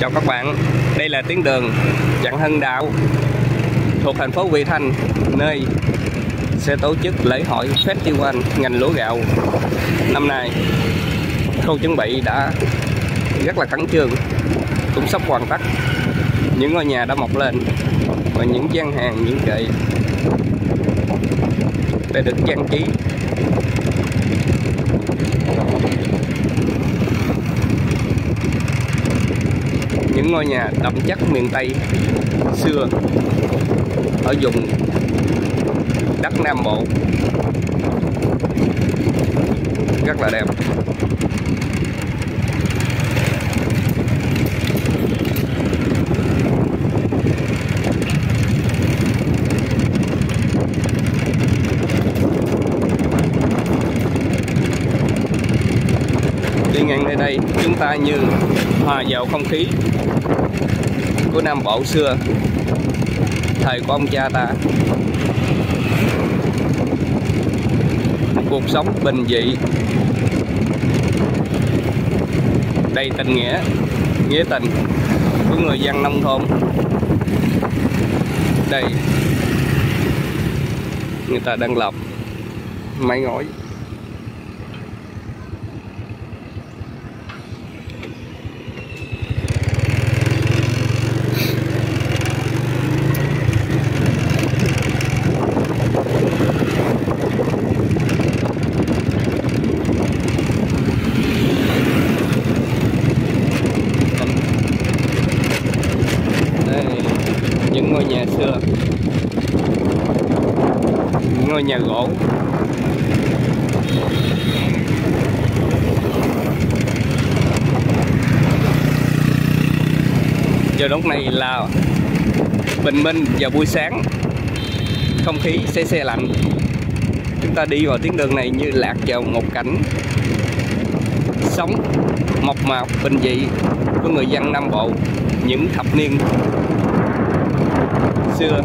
Chào các bạn, đây là tuyến đường Trần Hưng Đạo thuộc thành phố Vị Thanh, nơi sẽ tổ chức lễ hội Festival ngành lúa gạo. Năm nay khâu chuẩn bị đã rất là khẩn trương, cũng sắp hoàn tất. Những ngôi nhà đã mọc lên và những gian hàng, những kệ đã được trang trí. Những ngôi nhà đậm chất miền Tây xưa ở vùng đất Nam Bộ rất là đẹp. Đi ngang nơi đây chúng ta như hòa vào không khí của Nam Bộ xưa, thời của ông cha ta. Một cuộc sống bình dị, đầy tình nghĩa, nghĩa tình của người dân nông thôn. Đây, người ta đang lợp mái ngói. Những ngôi nhà xưa, những ngôi nhà gỗ. Giờ lúc này là bình minh vào buổi sáng, không khí se se lạnh. Chúng ta đi vào tuyến đường này như lạc vào một cảnh sống mộc mạc bình dị của người dân Nam Bộ những thập niên xưa,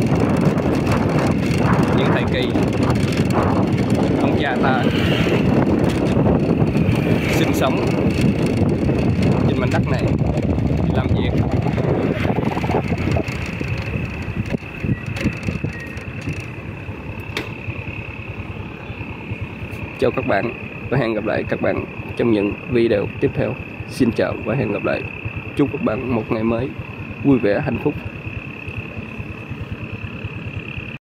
những thời kỳ ông cha ta sinh sống trên mảnh đất này, làm việc. Chào các bạn và hẹn gặp lại các bạn trong những video tiếp theo. Xin chào và hẹn gặp lại. Chúc các bạn một ngày mới vui vẻ, hạnh phúc.